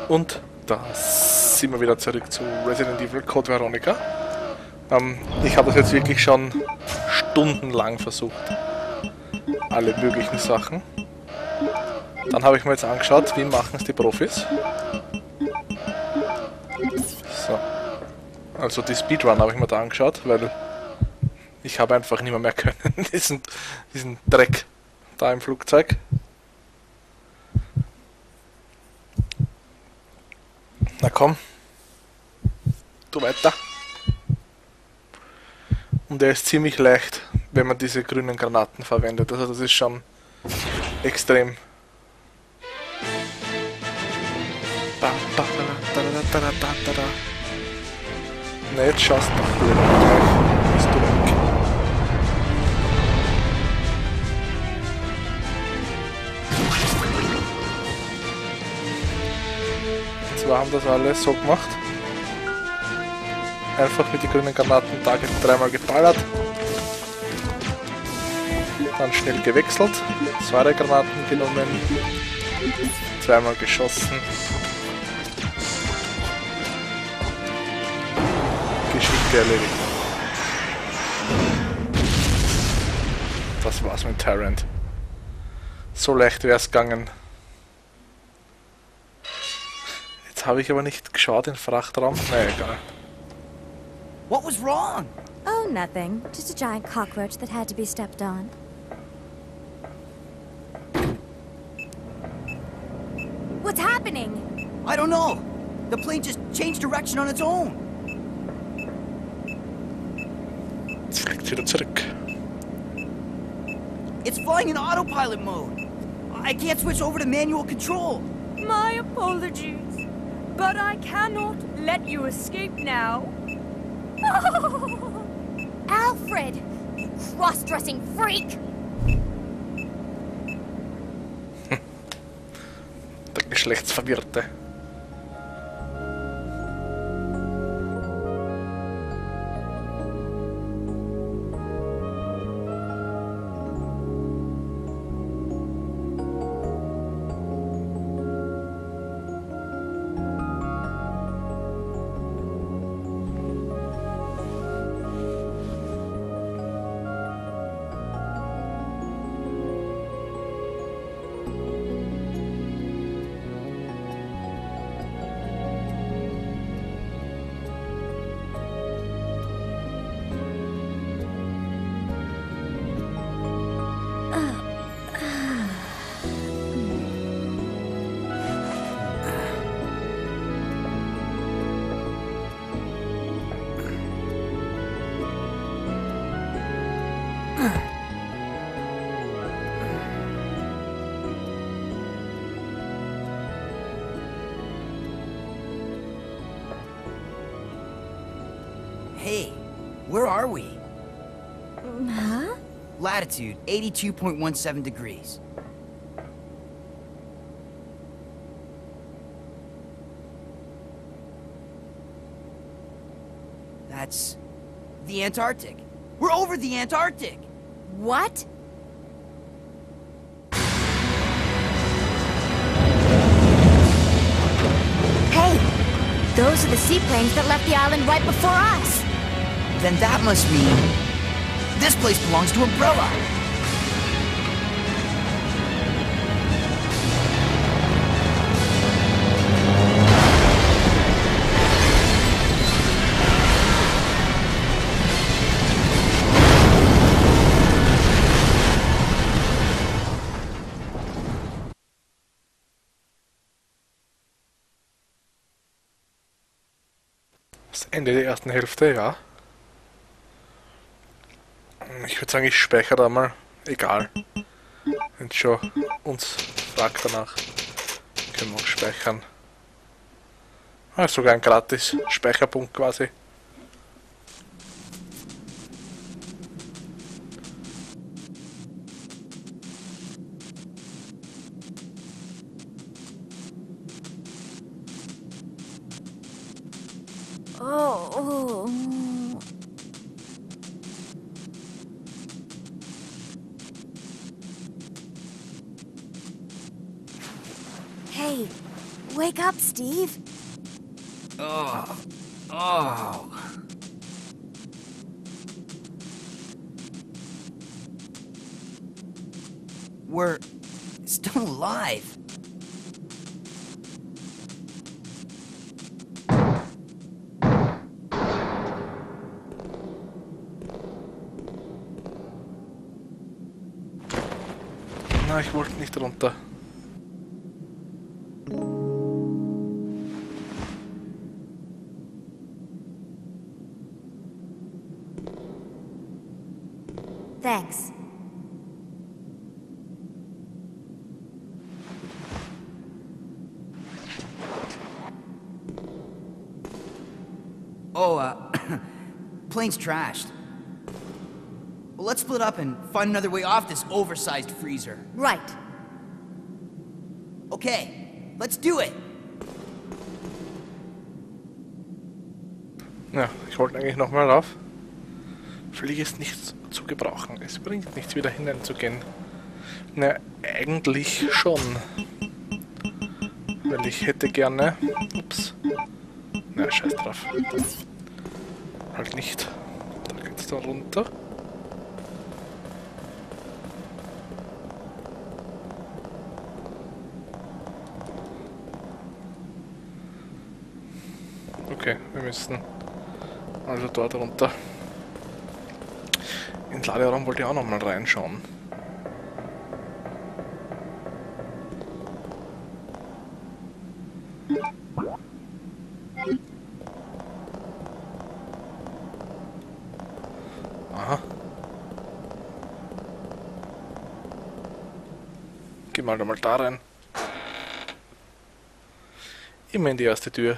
Und da sind wir wieder zurück zu Resident Evil Code Veronica. Ich habe das jetzt wirklich schon stundenlang versucht. Alle möglichen Sachen. Dann habe ich mir jetzt angeschaut, wie machen es die Profis. So. Also die Speedrun habe ich mir da angeschaut, weil ich habe einfach nicht mehr können, diesen Dreck da im Flugzeug. Na komm, tu weiter. Und er ist ziemlich leicht, wenn man diese grünen Granaten verwendet. Also das ist schon extrem. Ne, jetzt schaust du doch blöd gleich. Bist du weg. Und zwar haben das alle so gemacht. Einfach mit den grünen Granaten dreimal geballert. Dann schnell gewechselt. 2 Granaten genommen. Zweimal geschossen. Geschichte erledigt. Das war's mit Tyrant. So leicht wär's gegangen. Jetzt habe ich aber nicht geschaut in den Frachtraum. Na egal. What was wrong? Oh, nothing. Just a giant cockroach that had to be stepped on. What's happening? I don't know. The plane just changed direction on its own. Jetzt fliegt wieder zurück. It's flying in autopilot mode. I can't switch over to manual control. My apologies, but I cannot let you escape now. Alfred! You cross-dressing freak! Der Geschlechtsverwirrte. Hey, where are we? Huh? Latitude 82.17 degrees. That's the Antarctic. We're over the Antarctic. What? Hey! Those are the seaplanes that left the island right before us! Then that must mean this place belongs to Umbrella. Das Ende der ersten Hälfte, ja. Ich würde sagen, ich speichere da mal. Egal. Wenn es schon uns fragt danach, können wir auch speichern. Ah, ist sogar ein gratis Speicherpunkt quasi. Oh. Hey, Wake up, Steve. Oh. Oh. We're still alive. Na, ich wollte nicht runter. Thanks. Oh, plane's trashed. Well, let's split up and find another way off this oversized freezer. Right. Okay, let's do it. Ja, ich wollte eigentlich nochmal rauf. Fliege ist nicht zu gebrauchen. Es bringt nichts, wieder hineinzugehen. Na, eigentlich schon. Weil ich hätte gerne... Ups. Na, scheiß drauf. Halt nicht. Da geht's dann runter. Okay, wir müssen also dort runter. In den Laderaum wollte ich auch nochmal reinschauen. Aha. Geh mal da rein. Immer in die erste Tür.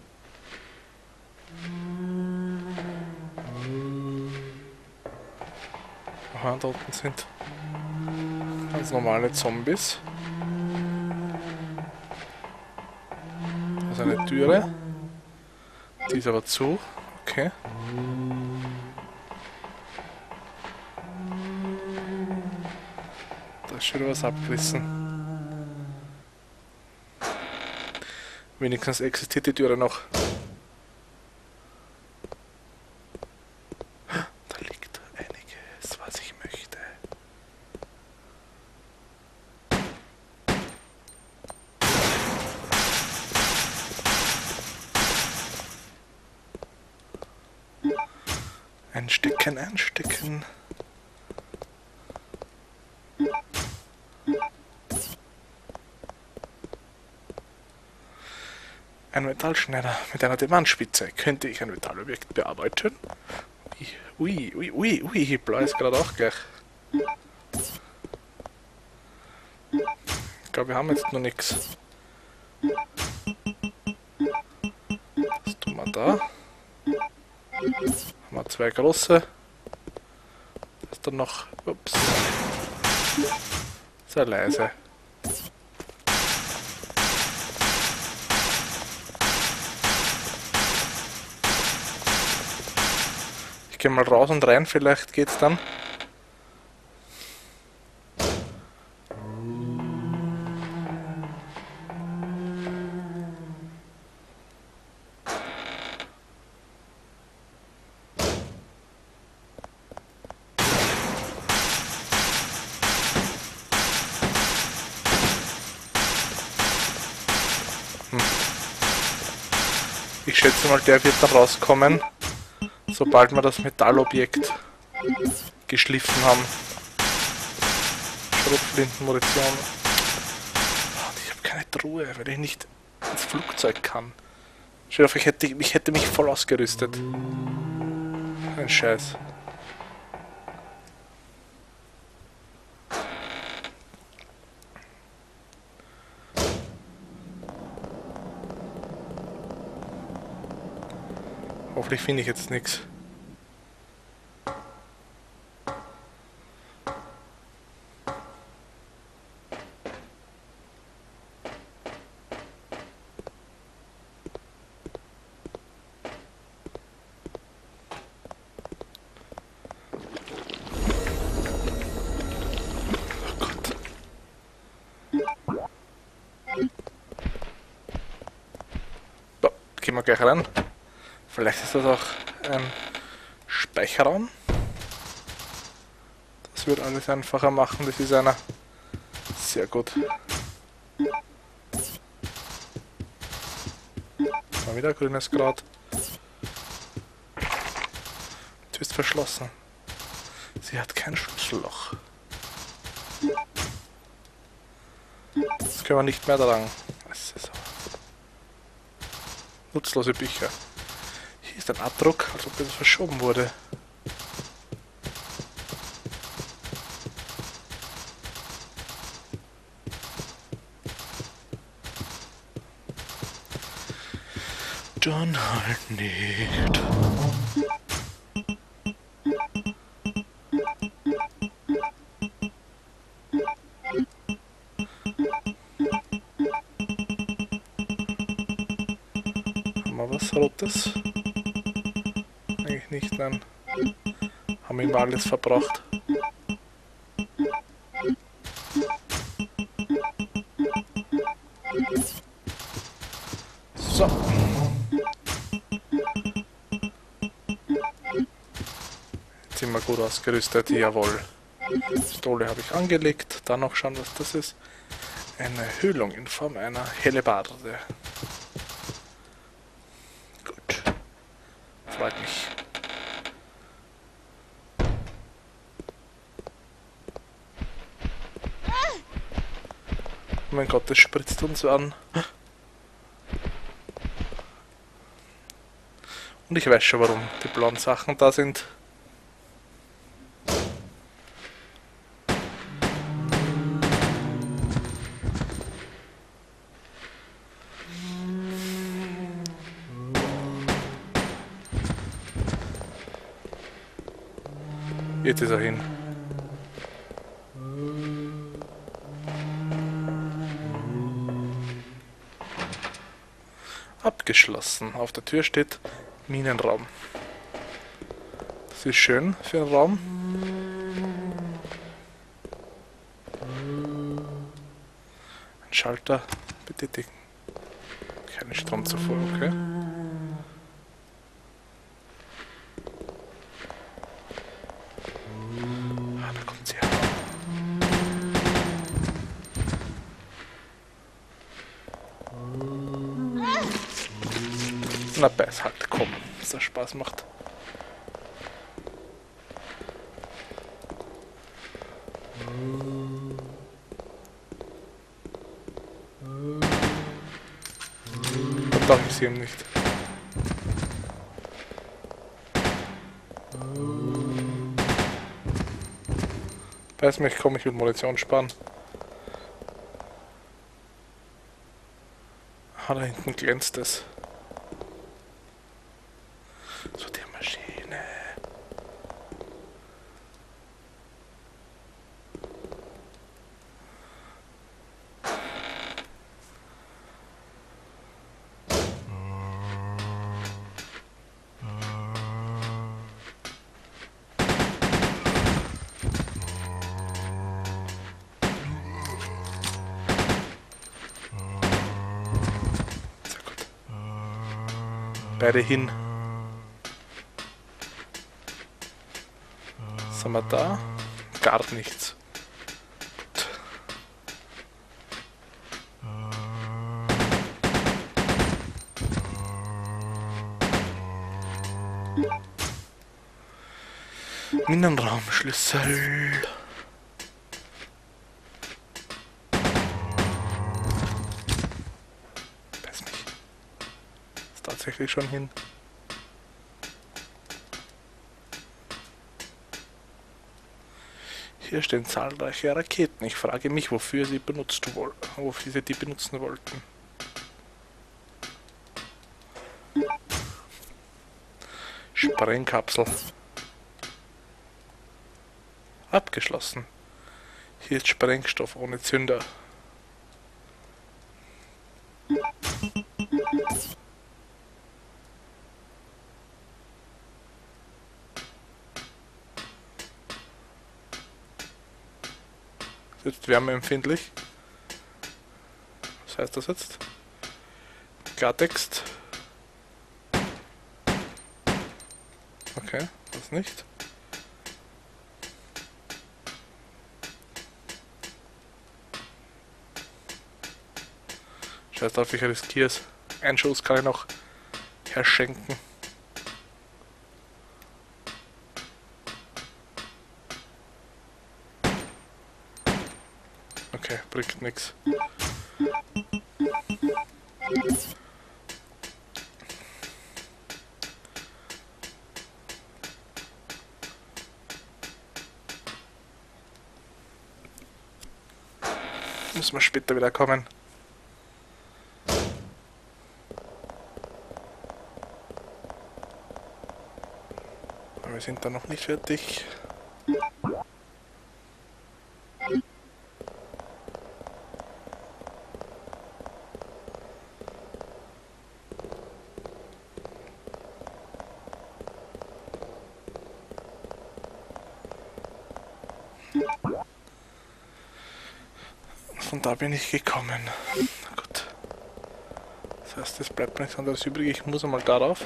Aha, da unten sind ganz normale Zombies. Da ist eine Türe. Die ist aber zu. Okay. Da ist schon was abgerissen. Wenigstens existiert die Türe noch. Da liegt einiges, was ich möchte. Einstecken, einstecken. Ein Metallschneider mit einer Diamantspitze. Könnte ich ein Metallobjekt bearbeiten? Ui, ui, ui, ui, blau ist gerade auch gleich. Ich glaube, wir haben jetzt noch nichts. Das tun wir da. Haben wir zwei große. Das ist dann noch. Ups. Sehr leise. Ich gehe mal raus und rein, vielleicht geht's dann. Ich schätze mal, der wird dann rauskommen, sobald wir das Metallobjekt geschliffen haben. Schrotflinten, Munition. Und ich habe keine Truhe, weil ich nicht ins Flugzeug kann. Stell dir vor, ich hätte mich voll ausgerüstet. Ein Scheiß. Hoffentlich finde ich jetzt nichts. Oh Gott. gleich rein. Vielleicht ist das auch ein Speicherraum. Das wird alles einfacher machen, das ist einer. Sehr gut. Mal wieder grünes Kraut. Tür ist verschlossen. Sie hat kein Schlüsselloch. Das können wir nicht mehr tragen. Das ist so. Nutzlose Bücher. Hier ist ein Abdruck, als ob das verschoben wurde. Dann halt nicht. Haben wir was Rotes? Eigentlich nicht, nein. Haben wir immer alles verbraucht. So. Jetzt sind wir gut ausgerüstet, jawohl. Pistole habe ich angelegt. Dann noch schauen, was das ist. Eine Höhlung in Form einer Hellebarde. Gut. Freut mich. Oh mein Gott, das spritzt uns an. Und ich weiß schon, warum die blauen Sachen da sind. Jetzt ist er hin. Abgeschlossen. Auf der Tür steht Minenraum. Das ist schön für einen Raum. Ein Schalter betätigen. Keine Stromzufuhr, okay. Ah, da kommt sie her. Na, beiß halt, komm, dass das Spaß macht. Verdammt, ich sehe ihn nicht. Beiß mich, komm, ich will Munition sparen. Ah, da hinten glänzt es. So die Maschine. Sehr gut. Beide hin. Sind wir da? Gar nichts. Gut. Minenraumschlüssel. Weiß nicht. Ist tatsächlich schon hin. Hier stehen zahlreiche Raketen. Ich frage mich, wofür sie die benutzen wollten. Sprengkapsel. Abgeschlossen. Hier ist Sprengstoff ohne Zünder. Jetzt wärmeempfindlich. Was heißt das jetzt? Klartext. Okay, das nicht. Scheiß drauf, ich riskiere es. Einen Schuss kann ich noch herschenken. Okay, bringt nichts. Müssen wir später wieder kommen. Aber wir sind da noch nicht fertig. Von da bin ich gekommen. Na gut. Das heißt, es bleibt mir nichts anderes übrig. Ich muss einmal darauf.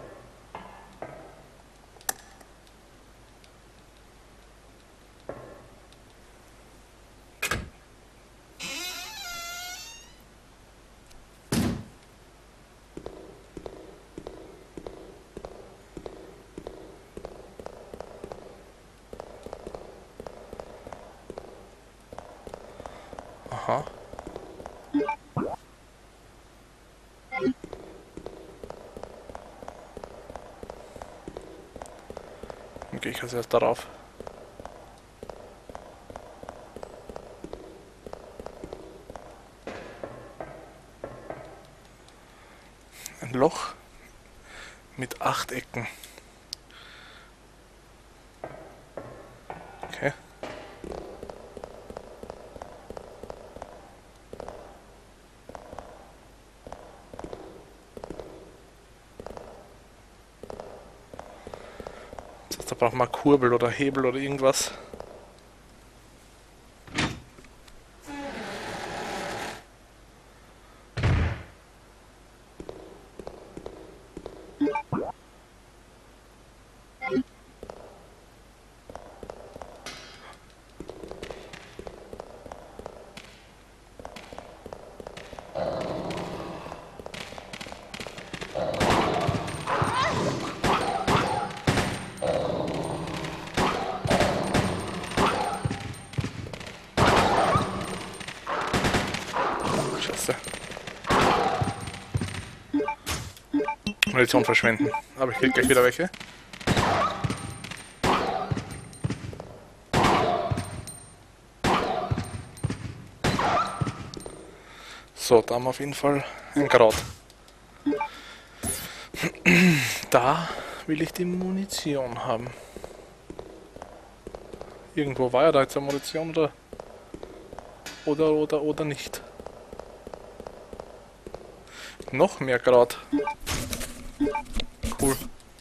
Aha. Dann gehe ich also erst darauf. Ein Loch mit 8 Ecken. Okay. Da braucht man Kurbel oder Hebel oder irgendwas. Scheiße. Munition verschwenden. Aber ich krieg gleich wieder welche. So, da haben wir auf jeden Fall ein Kraut. Da will ich die Munition haben. Irgendwo war ja da jetzt eine Munition oder nicht. Noch mehr Kraut. Cool.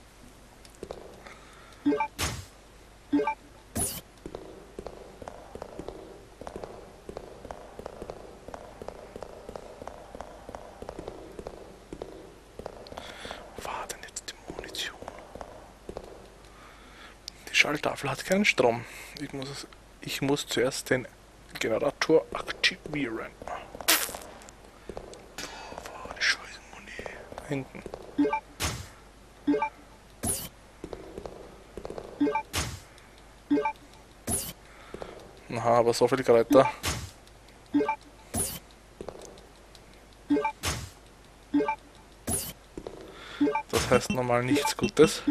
Wo war denn jetzt die Munition? Die Schalltafel hat keinen Strom. Ich muss zuerst den Generator aktivieren. Wo war die scheiße Muni? Da hinten. Aha, aber so viele Kräuter. Das heißt normal nichts Gutes.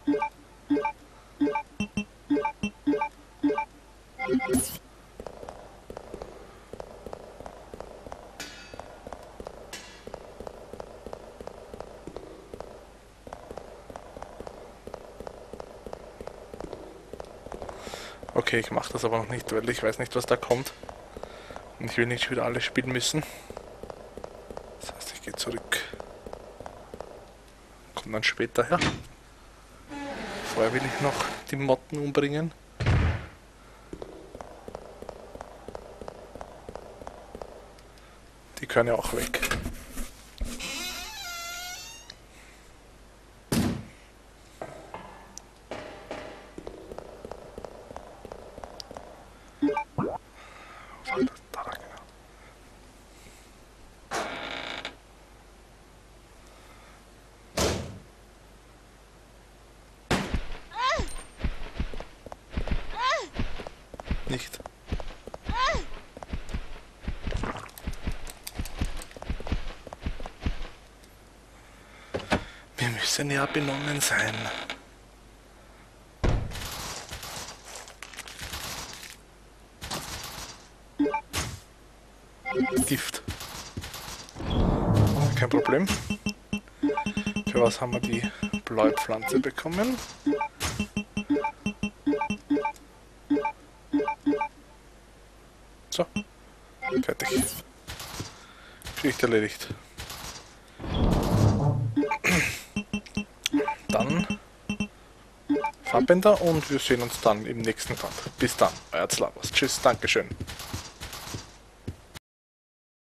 Okay, ich mache das aber noch nicht, weil ich weiß nicht, was da kommt. Und ich will nicht wieder alles spielen müssen. Das heißt, ich gehe zurück. Kommt dann später her. Vorher will ich noch die Motten umbringen. Die können ja auch weg. nicht. Wir müssen ja benommen sein. Gift. Kein Problem. Für was haben wir die blaue Pflanze bekommen? So. Fertig. Geschichte erledigt. Dann Farbbänder und wir sehen uns dann im nächsten Part. Bis dann, euer Zlavos. Tschüss, Dankeschön.